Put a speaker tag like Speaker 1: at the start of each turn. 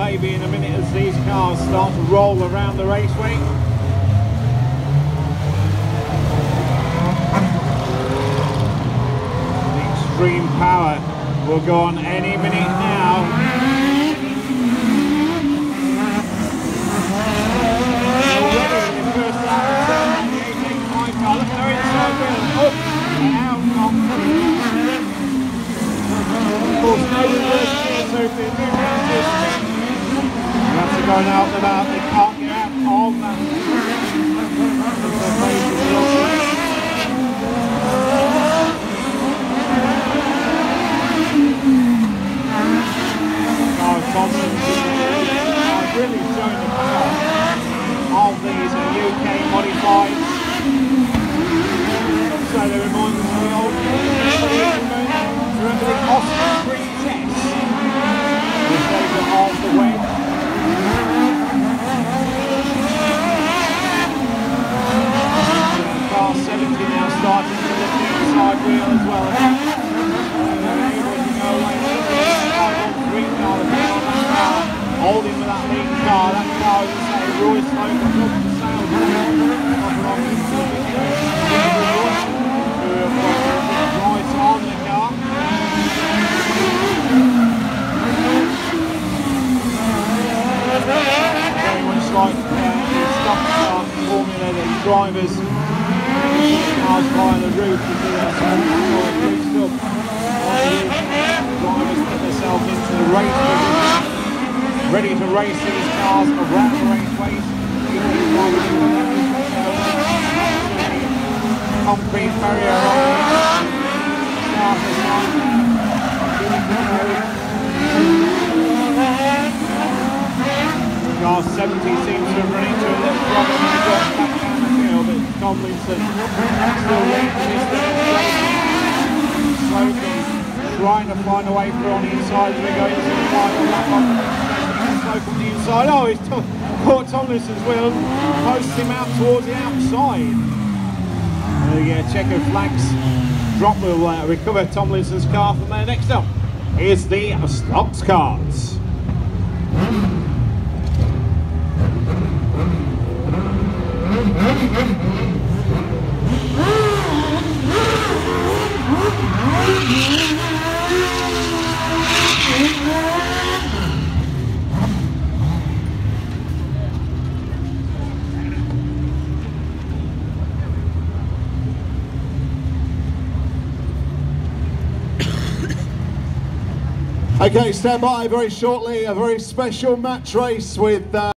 Speaker 1: maybe in a minute as these cars start to roll around the raceway. The extreme power will go on any minute now. Already the first lap of the 885 car. Look at their inside wheel. Up and out. Of course, no reverse gear, so if they move down to a spin, you have to go out and about. They can't get out of that. Thompson are really showing the power of these UK modifieds. So they remind us of the old remember the Austin Princess, the favourite of the web. Car 70 now starting to lift the inside wheel as well. They're able to go away with the 513 car, the car on that car, holding with that lean car. That car, as I say, Roy Sloan comes up the sail, right on the car. Very much like the stock car formula that drivers cars via the roof to do their boost up. Drivers put themselves into the race position, ready to race these cars around the raceways. Concrete barrier on starter line. Car 70 seems to have run into a little problem when he got back down the field, but Tomlinson still leads this demonstration. Slocum trying to find a way through on the inside as we go into the final lap of the demonstration. Slocum on the inside. Oh, he's caught Tomlinson's wheel, posts him out towards the outside. The checker flags drop will recover Tomlinson's car from there. Next up is the stocks cars.
Speaker 2: Okay, stand by very shortly, a very special match race with